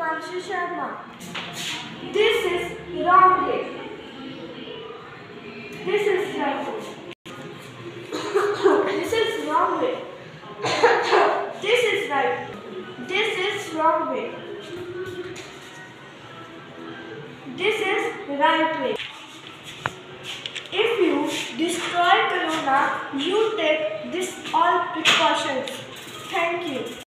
Himanshu Sharma. This is wrong way. This is right way. This is wrong way. This is right. This is wrong way. This is right way. If you destroy corona, you take this all precautions. Thank you.